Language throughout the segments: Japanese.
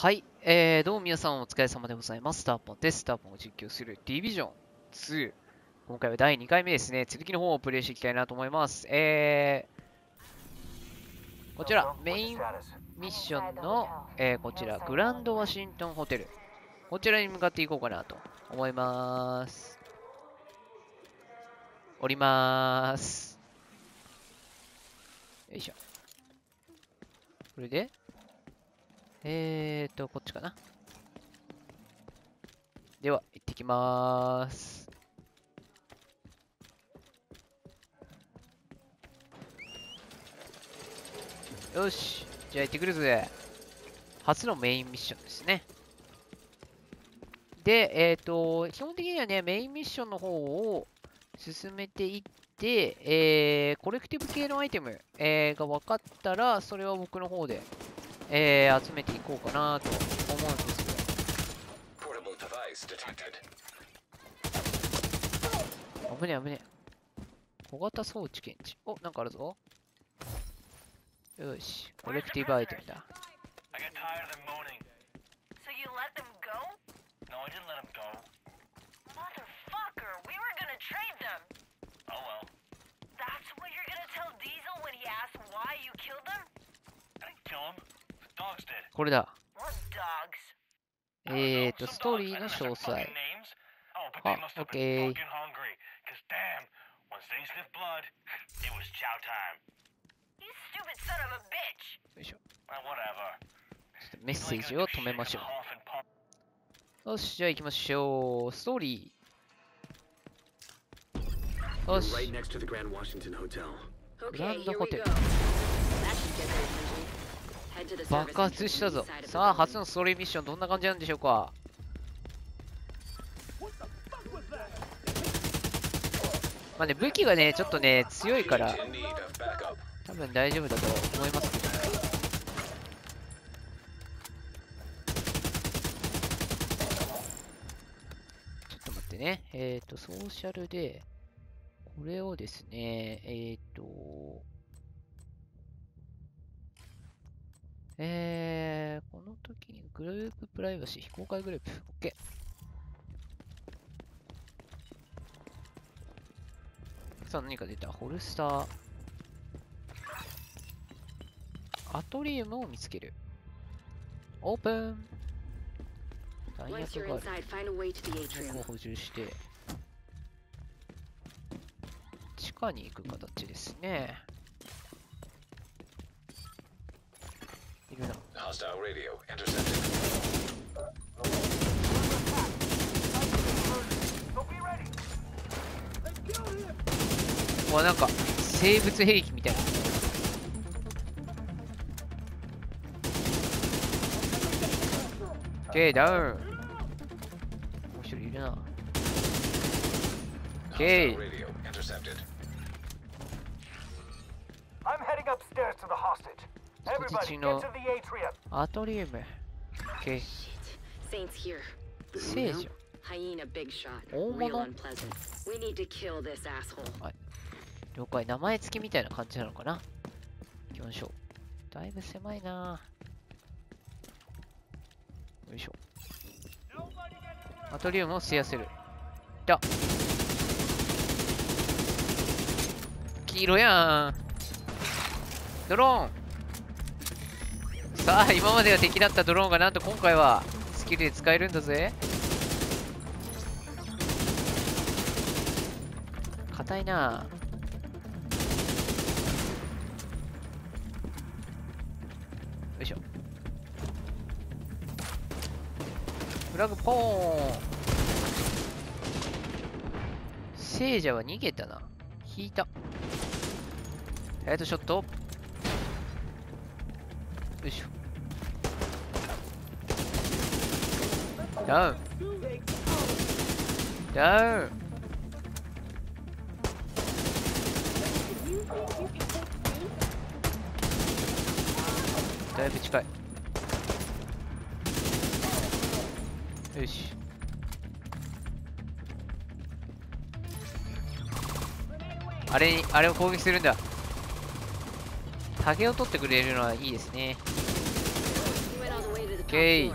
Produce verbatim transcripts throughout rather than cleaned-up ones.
はい、えー、どうも皆さんお疲れ様でございます。ターポンです。ターポンを実況するディビジョンツー。今回はだいにかいめですね。続きの方をプレイしていきたいなと思います。えー、こちら、メインミッションの、えー、こちら、グランドワシントンホテル。こちらに向かっていこうかなと思います。降りまーす。よいしょ。これでえーと、こっちかな。では、行ってきまーす。よし。じゃあ行ってくるぜ。初のメインミッションですね。で、えっと、基本的にはね、メインミッションの方を進めていって、えー、コレクティブ系のアイテム、えー、が分かったら、それは僕の方で、えー、集めていこうかなと思うんですけど。危ねえ危ねえ。小型装置検知。お、なんかあるぞ。よし、コレクティブアイテムだ。これだ。えーと、ストーリーの詳細。あ、オッケー。よいしょ。ちょっとメッセージを止めましょう。よし、じゃあ行きましょう。ストーリー。よし。グランドホテル。爆発したぞ。さあ、初のストーリーミッションどんな感じなんでしょうか。まあね、武器がね、ちょっとね、強いから、多分大丈夫だと思いますけどね。ちょっと待ってね。えっと、ソーシャルで、これをですね、えっと、えー、この時にグループプライバシー、非公開グループ、OK。さあ、何か出た。ホルスター。アトリウムを見つける。オープン。弾薬がある。弾薬を補充して、地下に行く形ですね。いるな。うわ、なんか生物兵器みたいな。オッケー、ダウン。もう一人いるな。オッケー。人質のアトリウム。オッケー。聖女。大物。はい。了解。名前付きみたいな感じなのかな。行きましょう。だいぶ狭いな。よいしょ。アトリウムを吸いやせる。いた。黄色やん。ドローン。さあ、今までは敵だったドローンがなんと今回はスキルで使えるんだぜ。硬いな。よいしょ。フラグポーン。聖者は逃げたな。引いた。ヘッドショット。よいしょ。ダウン。ダウン。だいぶ近い。よし。あれに、あれを攻撃するんだ。タゲを取ってくれるのはいいですね。 ケー。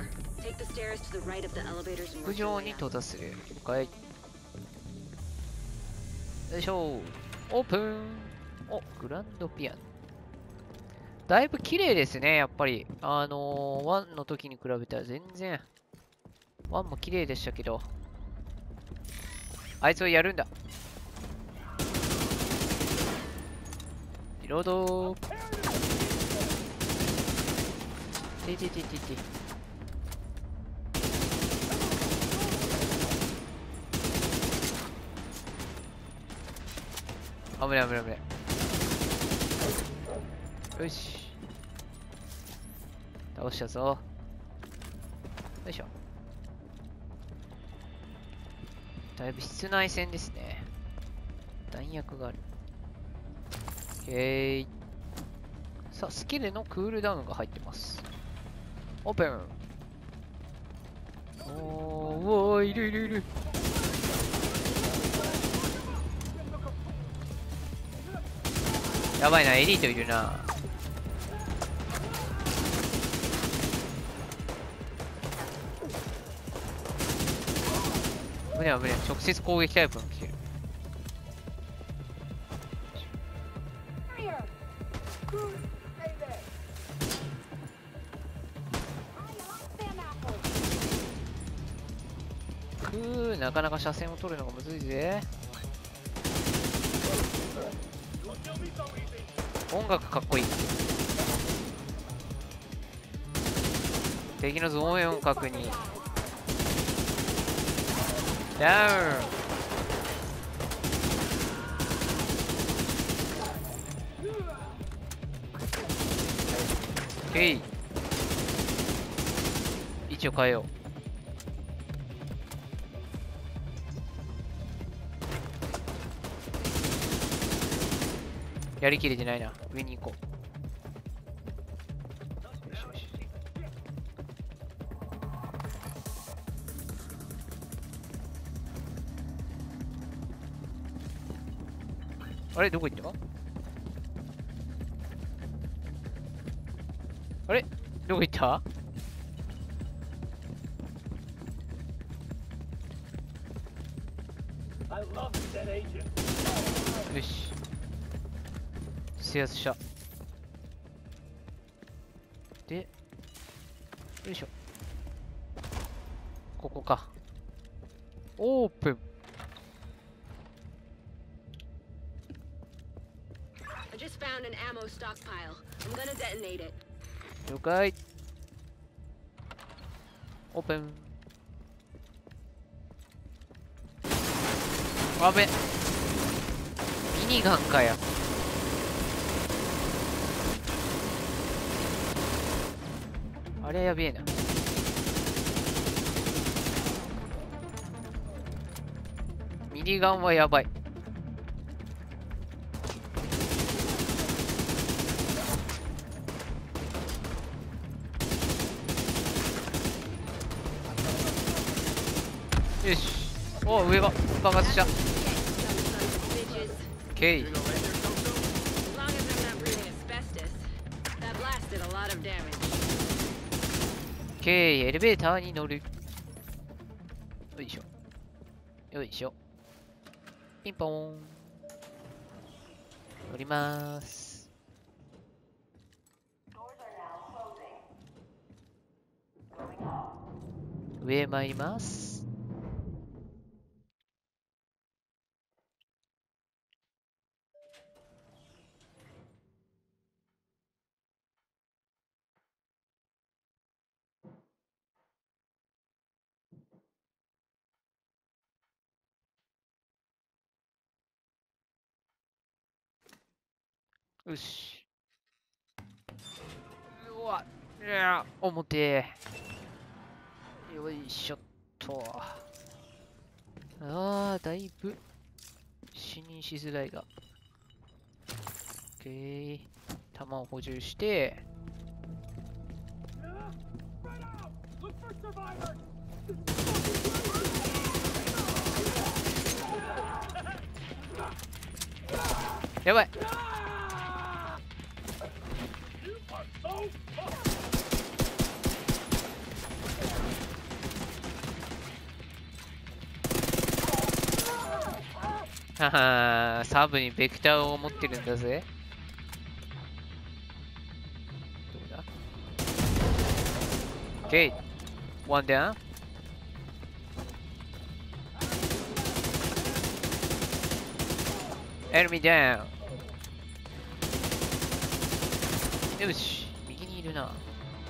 屋上に到達する。はい。よいしょ。オープン。お、グランドピアノ。だいぶ綺麗ですね、やっぱり。あのー、ワンの時に比べたら全然。ワンも綺麗でしたけど。あいつをやるんだ。リロード。ててててて。危ない危ない危ない。よし。倒したぞ。よいしょ。だいぶ室内戦ですね。弾薬がある。オッケー。さあ、スキルのクールダウンが入ってます。オープン。おー、おー、いるいるいる。やばいな、エリートいるな。危ない危ない、直接攻撃タイプが来てる。くー、なかなか車線を取るのがむずいぜ。音楽かっこいい。敵のゾーン音確認。ダウン。オッケー。位置を変えよう。やりきれてないな。上に行こう。よしよし。あれどこ行った？あれどこ行った？よし。制圧した。で、よいしょ。ここか。オープン。了解。オープン。あべ。ミニガンかよ。あれやべえな。ミニガンはやばい。よし。お、上が爆発した。オッケー。オッケー、エレベーターに乗る。よいしょ。よいしょ。ピンポーン。乗りまーす。上へ参ります。よし。うわ、いや、表。よいしょっと。ああ、だいぶ視認しづらいが。オッケー。弾を補充して。やばい。 はは、サブにベクターを持ってるんだぜ。どうだ ?OK。ワンダウン。エルミダウン。よし。右にいるな。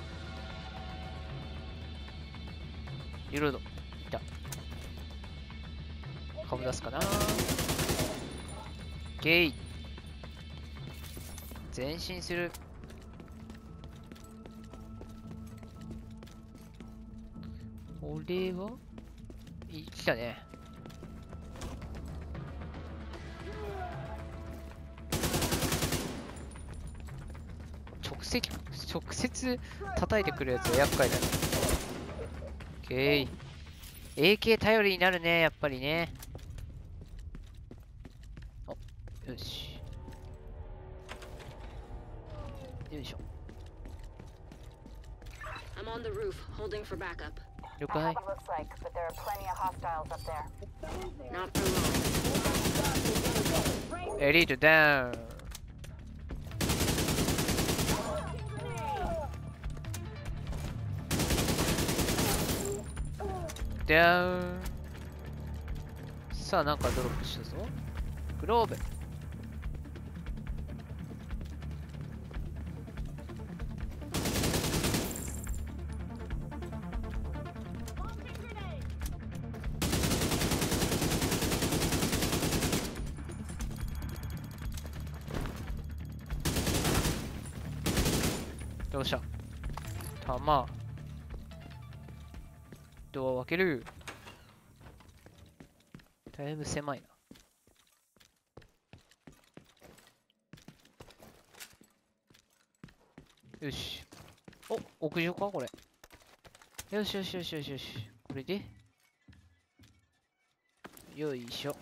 リロード。いた。株出すかな。ゲイ。前進する。これは来たね。直接、直接叩いてくるやつは厄介だね。ゲイ。エーケー 頼りになるね、やっぱりね。お、よし。よいしょ。 I'm on the roof, holding for backup. 了解。 Looks like, but there are plenty of hostiles up there. Not for long. エリートダウン。ダウン。さあ、なんかドロップしたぞ。グローブ。どうした？弾。ドアを開ける。だいぶ狭いな。よし。お、屋上かこれ。よしよしよしよしよし。これで。よいしょ。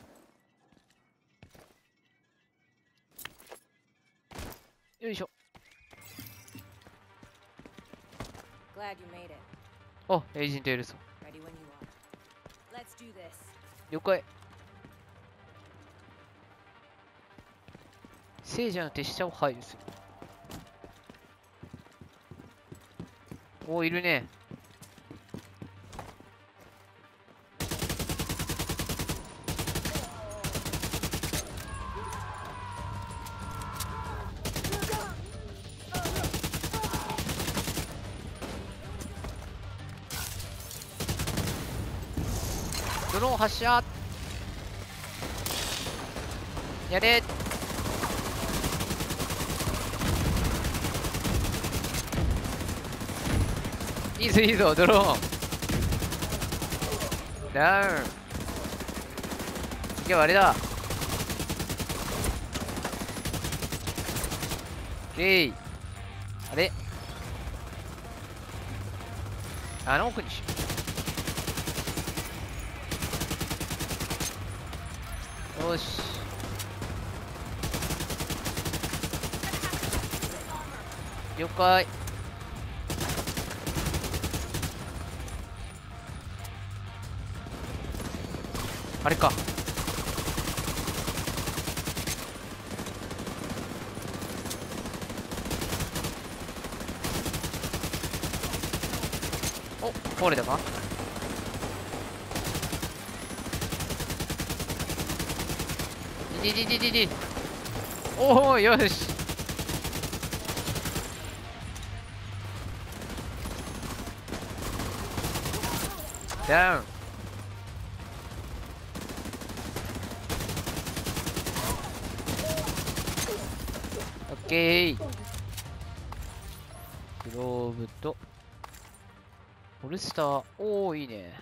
よいしょ。 Glad you made it. お、エージェントいるぞ。 Ready when you are. Let's do this. 了解。聖者の手下を排除する。お、いるね。ドローン発射。やれ。いいぞいいぞ、ドローン。ダウン。次はあれだ。ゲイ。あれ、あの奥にしよう。よし。了解。あれか。お、壊れたか。ディディディディディ。おお、よし。ダウン。オッケー。グローブとホルスター。おお、いいね。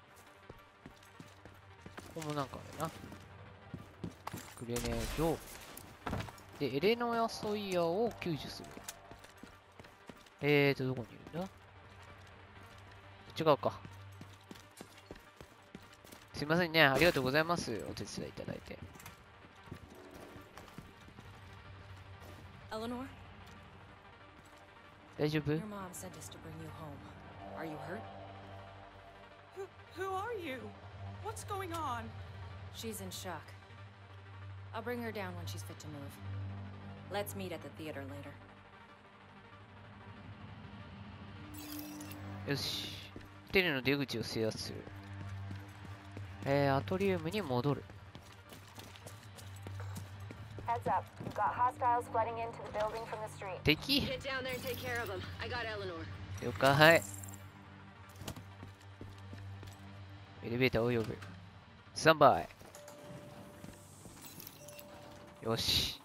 ここもなんかあるな。グレネードでエレノアソイヤを救助する。えーと、どこにいるんだ。違うか。すいませんね。ありがとうございます。お手伝いいただいて。 Eleanor, 大丈夫？ your mom sent us to bring you home. Are you hurt? Who, who are you? What's going on? She's in shock. I'll bring her down when she's fit to move. Let's meet at the theater later. よし。ホテルの出口を制圧する。えー、アトリウムに戻る。 Heads up. We've got hostiles flooding into the building from the street. 敵 Get down there and take care of them. I got Eleanor. 了解。エレベーターを呼ぶ。スタンバイ。よし。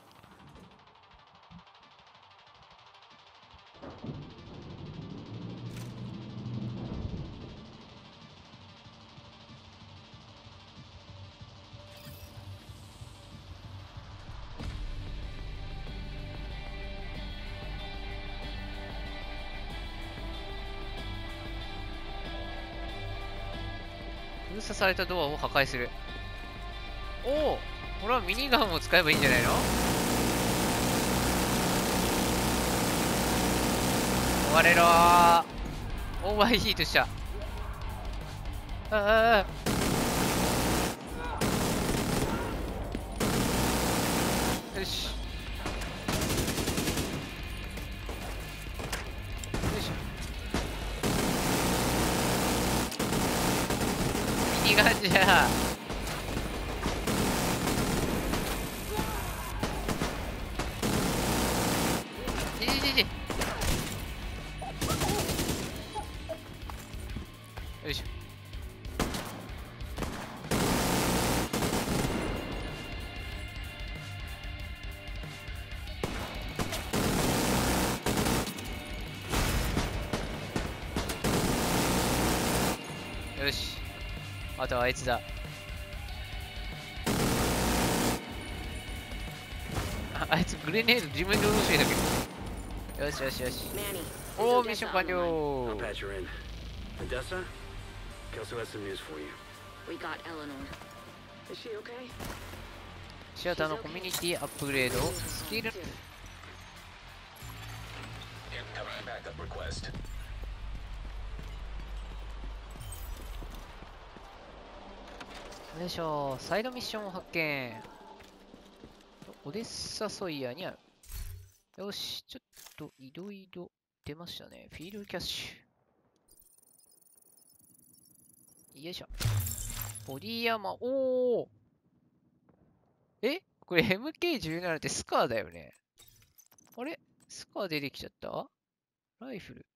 封鎖されたドアを破壊する。おお、これはミニガンを使えばいいんじゃないの？我らはオーバーヒートした。ああ、よし。よいしょ。ミニガンじゃ。じじじじ。よいしょ。よし。あとはあいつだ。あ、あいつグレネード自分で落としてたけど。よしよしよし。 Manny. おお、ミッション完了。 I'll patch her in. Odessa? Kelso has some news for you. We got Eleanor. Is she okay? シアターのコミュニティアップグレードスキル。 Incoming backup request. よいしょ。サイドミッションを発見。オデッサソイヤにある。よし、ちょっといろいろ出ましたね。フィールドキャッシュ。よいしょ。ボディアーマー、おー。えこれ エムケーじゅうなな ってスカーだよね。あれスカー出てきちゃった？ライフル。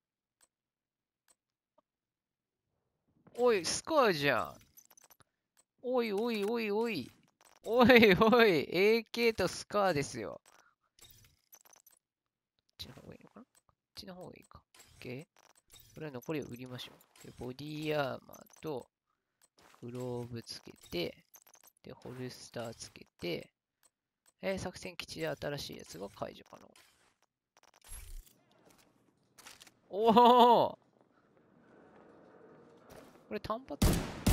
おい、スカーじゃん。おいおいおいおい。おいおい、エーケー とスカーですよ。こっちの方がいいのかな？こっちの方がいいか。OK。これは残りを売りましょう。で、ボディアーマーと、グローブつけて、で、ホルスターつけて、えー、作戦基地で新しいやつが解除可能。おお！これ単発？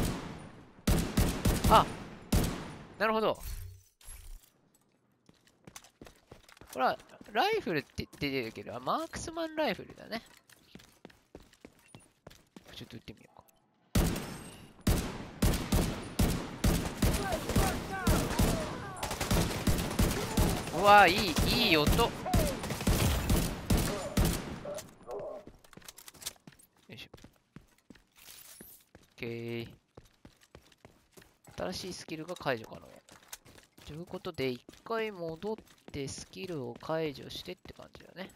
あ！なるほど。これは、ライフルって出てるけど、マークスマンライフルだね。ちょっと撃ってみようか。うわ、いい、いい音。よいしょ。OK。新しいスキルが解除可能。ということで、一回戻ってスキルを解除してって感じだね。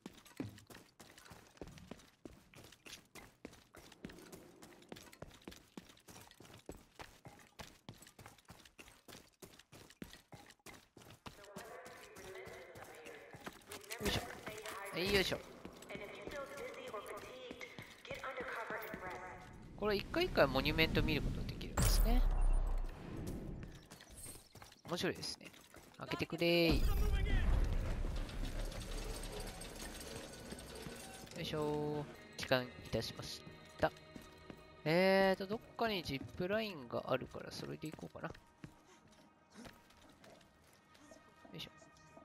よいしょ。はい、よいしょ。これ一回一回モニュメント見ることができるんですね。面白いですね。開けてくれー。よいしょー。帰還いたしました。えーと、どっかにジップラインがあるから、それで行こうかな。よいしょ。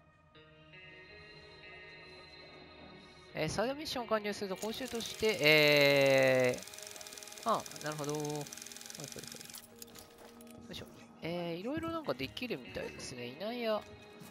えー、サイドミッションを完了すると、報酬として、えー、あ、なるほど。ほいほいほい。よいしょ。 えー、いろいろなんかできるみたいですね。いないや。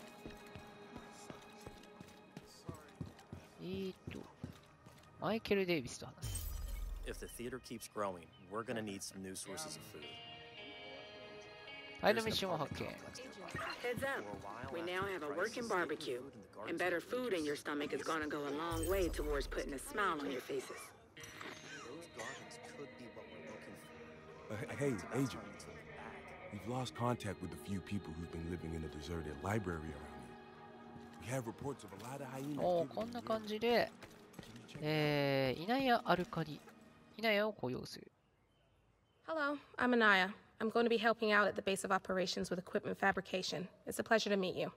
えーと、マイケル・デイビスと話す。 If the theater keeps growing, we're gonna need some new sources of food. サイドミッションを発見。 Heads up. We now have a working barbecue. And better food in your stomach is gonna go a long way towards putting a smile on your faces. Those gardens could be what we're looking for. Uh, hey, Agent. We've lost contact with a few people who've been living in a deserted library around here. We have reports of a lot of hyenas. おー、こんな感じで、えー、イナヤ・アルカリ。イナヤを雇用する。 Hello, I'm Anaya. I'm going to be helping out at the base of operations with equipment fabrication. It's a pleasure to meet you.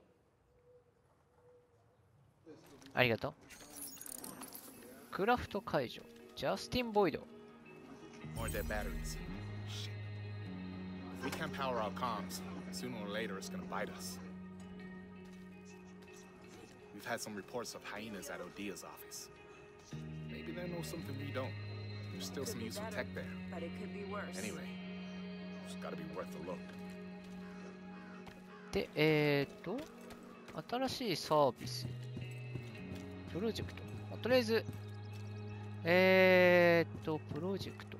ありがとう。クラフト解除。ジャスティン・ボイド。 More dead batteries. Shit. If we can't power our comms, sooner or later it's gonna bite us. We've had some reports of hyenas at Odia's office. Maybe they know something we don't. There's still some useful tech there. But it could be worse. Anyway, it's gotta be worth a look. で、えーと、新しいサービス。プロジェクト。まあとりあえず、えーと、プロジェクト。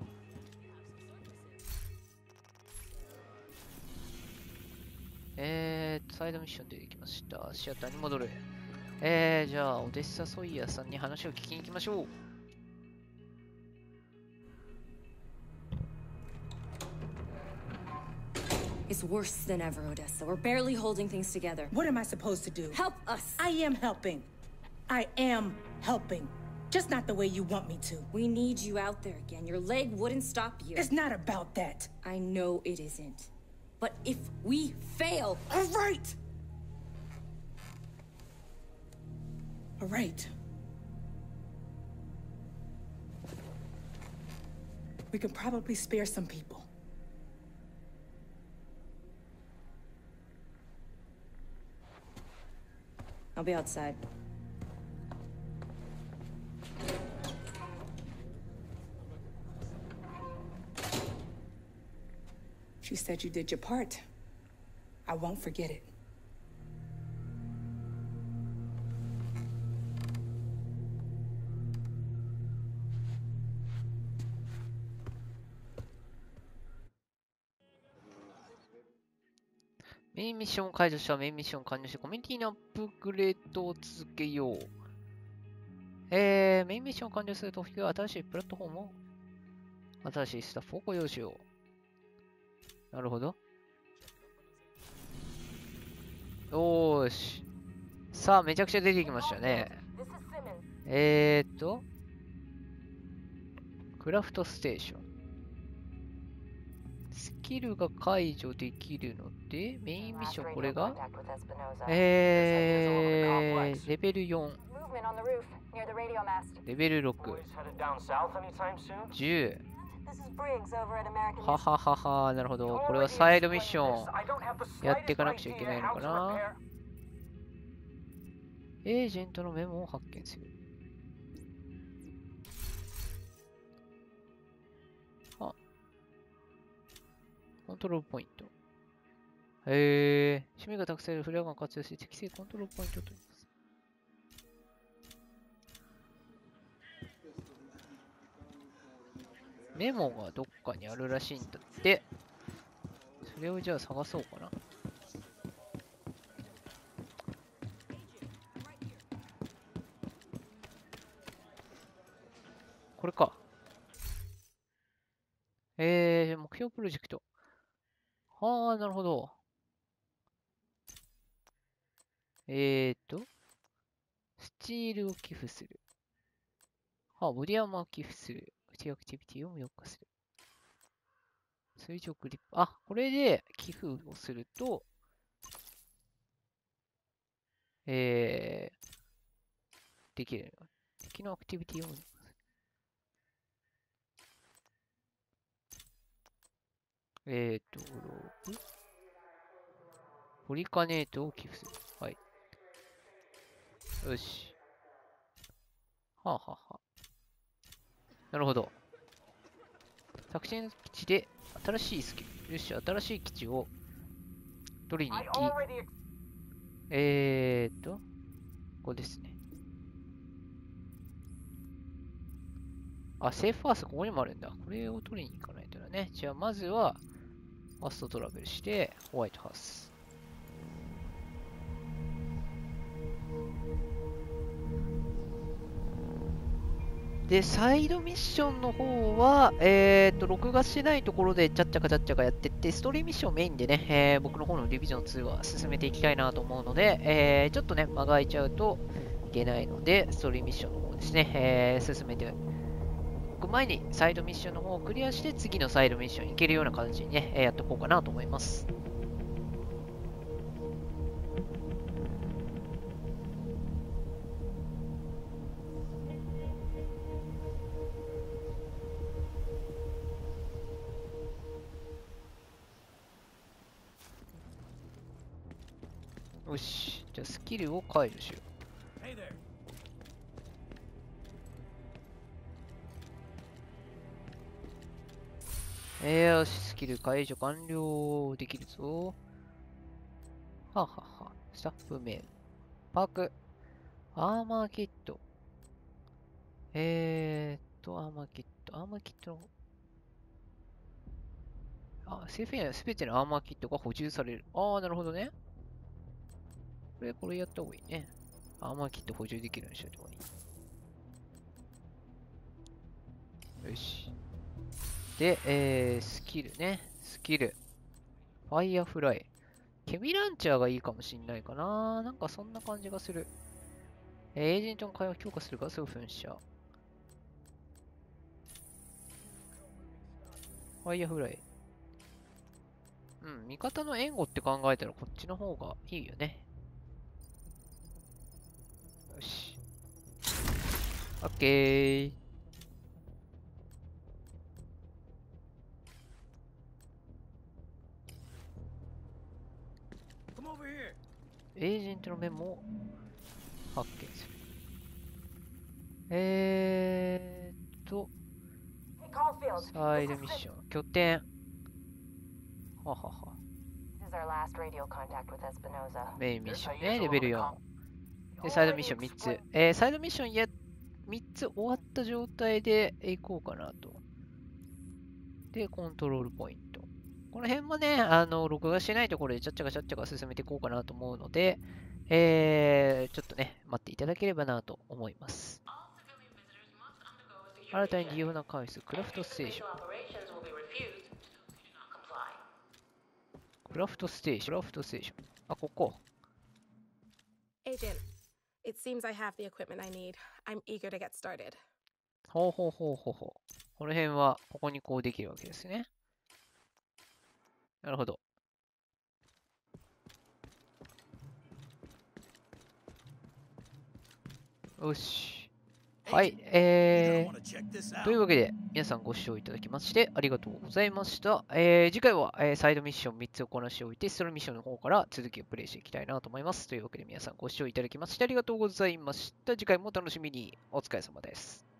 えーと、サイドミッション出てきました。シアターに戻る。えー、じゃあ、オデッサ・ソイヤさんに話を聞きに行きましょう。 It's worse than ever, Odessa. We're barely holding things together. What am I supposed to do? Help us! I am helping. I am helping. Just not the way you want me to. We need you out there again. Your leg wouldn't stop you. It's not about that. I know it isn't. But if we fail... All right! All right. We can probably spare some people. I'll be outside. She said you did your part. I won't forget it. 「メインミッションを解除したメインミッションを完了してコミュニティのアップグレードを続けよう。えー、メインミッションを完了すると、新しいプラットフォームを、新しいスタッフを雇用しよう。なるほど。よーし。さあ、めちゃくちゃ出てきましたね。えーっと、クラフトステーション。スキルが解除できるので、メインミッション、これが、えー、レベルよん、レベルろく、じゅう、はははは、なるほど。これはサイドミッションやっていかなくちゃいけないのかな。エージェントのメモを発見する。あ、コントロールポイント。へえ、趣味がたくさんいるフレアガンを活用し、適正コントロールポイントを取ります。メモがどっかにあるらしいんだって。それをじゃあ探そうかな。これか。えー、目標プロジェクト。はあ、なるほど。えーと、スチールを寄付する。はあ、ボディアーマーを寄付する。アクティビティを無力化する。垂直リップ。あ、これで寄付をすると、えー、できる。敵のアクティビティを無力化する。えーと、ローブ。ポリカネートを寄付する。はい。よし。はあ、はあはあ、なるほど。作戦基地で新しいスキル。よし、新しい基地を取りに行き、えーっと、ここですね。あ、セーフファーストここにもあるんだ。これを取りに行かないとだね。じゃあまずは、ファストトラベルして、ホワイトハウス。で、サイドミッションの方は、えーっと、録画してないところでちゃっちゃかちゃっちゃかやってって、ストーリーミッションメインでね、えー、僕の方のディビジョンツーは進めていきたいなと思うので、えー、ちょっとね、間が空いちゃうといけないので、ストーリーミッションの方ですね、えー、進めて、僕前にサイドミッションの方をクリアして、次のサイドミッションに行けるような感じにね、やっていこうかなと思います。よし、じゃあスキルを解除しよう。えー、よし、スキル解除完了できるぞ。はあ、はあはあ、スタッフ名。パーク。アーマーキット。えーっと、アーマーキット。アーマーキットの。あ、セーフ以外のすべてのアーマーキットが補充される。ああ、なるほどね。これ、これやった方がいいね。アーマーキット補充できるようにしといた方がいい。よし。で、えー、スキルね。スキル。ファイヤーフライ。ケミランチャーがいいかもしんないかな。なんかそんな感じがする。えー、エージェントの会話を強化するガスを噴射。ファイヤーフライ。うん、味方の援護って考えたらこっちの方がいいよね。よし。オッケー。エージェントのメモを発見する。えーっと、サイドミッション、拠点。ははは。メインミッションね、レベルよん。で、サイドミッションみっつ。えー、サイドミッションやみっつ終わった状態で行こうかなと。で、コントロールポイント。この辺もね、あの、録画してないところでちゃっちゃかちゃっちゃか進めていこうかなと思うので、えー、ちょっとね、待っていただければなと思います。新たに利用な回数、クラフトステーション。クラフトステーション、クラフトステーション。あ、ここ。 Agent, it seems I have the equipment I need. I'm eager to get started. ほうほうほうほうほう。この辺は、ここにこうできるわけですね。なるほど。よし。はい。えー、というわけで、皆さんご視聴いただきましてありがとうございました。えー、次回は、えー、サイドミッションみっつをこなしておいて、ストーリーミッションの方から続きをプレイしていきたいなと思います。というわけで、皆さんご視聴いただきましてありがとうございました。次回もお楽しみに。お疲れ様です。